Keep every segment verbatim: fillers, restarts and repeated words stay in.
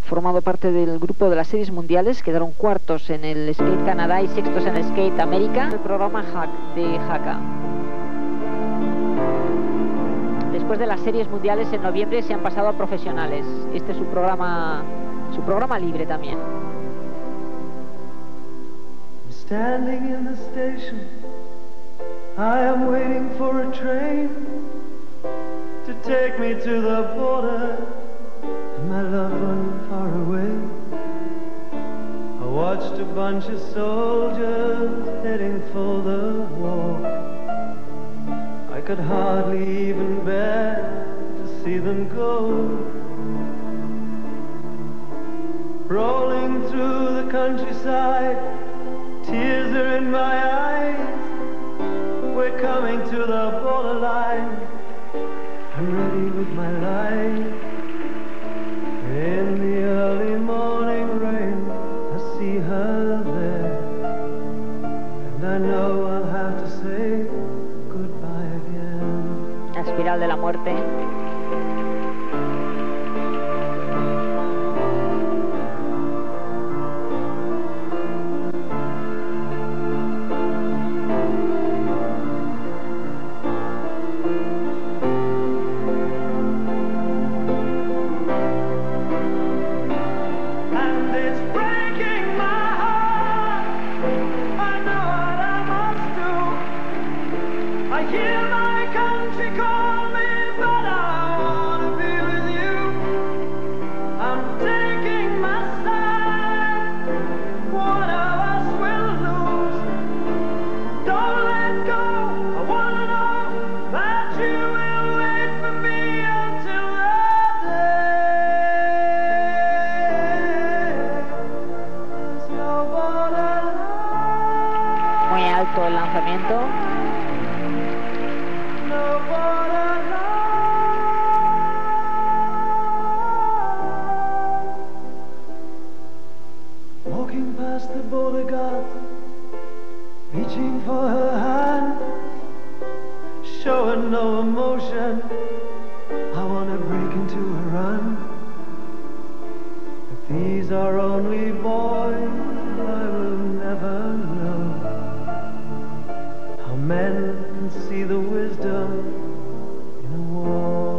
formado parte del grupo de las series mundiales, quedaron cuartos en el Skate Canadá y sextos en el Skate América, el programa Hack de Haka. Después de las series mundiales en noviembre se han pasado a profesionales. Este es su programa, su programa libre también. Standing in the station, I am waiting for a train to take me to the border, and my loved one far away. I watched a bunch of soldiers heading for the war. I could hardly even bear to see them go. Rolling through the countryside, tears are in my eyes. We're coming to the borderline. I'm ready with my life. In the early morning rain, I see her there, and I know I'll have to say goodbye again. La espiral de la muerte. Muy alto el lanzamiento. Walking past the border guard, reaching for her hand, showing no emotion. I wanna break into a run. If these are only boys, I will never know how men can see the wisdom in a wall.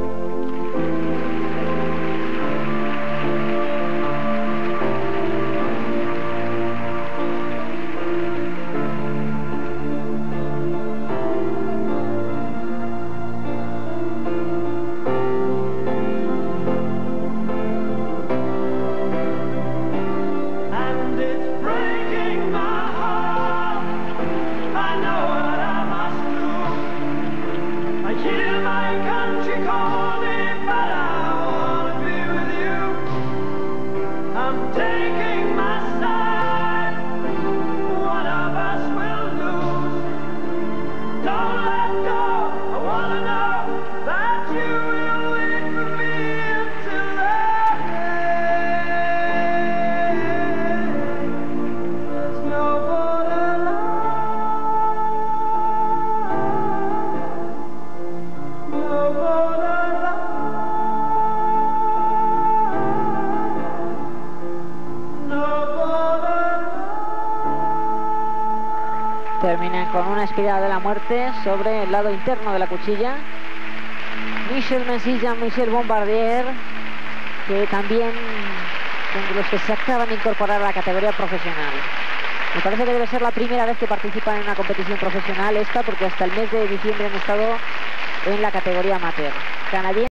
Termina con una espiral de la muerte sobre el lado interno de la cuchilla. Michel Mensilla, Michel Bombardier, que también son de los que se acaban de incorporar a la categoría profesional. Me parece que debe ser la primera vez que participan en una competición profesional esta, porque hasta el mes de diciembre han estado en la categoría amateur. Canadiense.